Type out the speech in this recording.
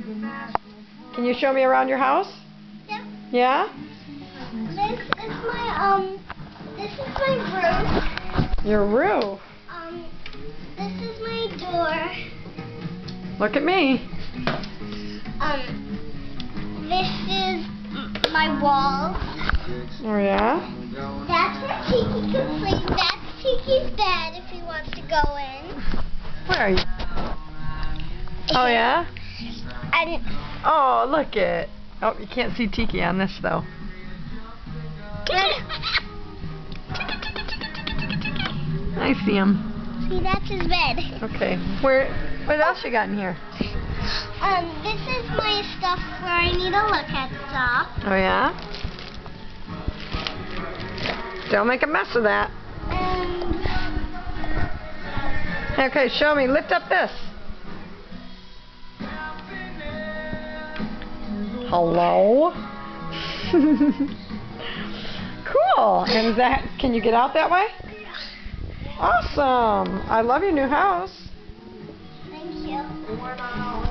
Can you show me around your house? Yep. Yeah? This is my roof. Your roof? This is my door. Look at me. This is my walls. Oh, yeah? That's where Tiki can sleep. That's Tiki's bed if he wants to go in. Where are you? Oh, yeah? And Oh, look it. Oh, you can't see Tiki on this, though. I see him. see, that's his bed. Okay. What else you got in here? This is my stuff where I need to look at stuff. Oh, yeah? Don't make a mess of that. Okay, show me. Lift up this. Hello? Cool. And is that, can you get out that way? Awesome. I love your new house. Thank you.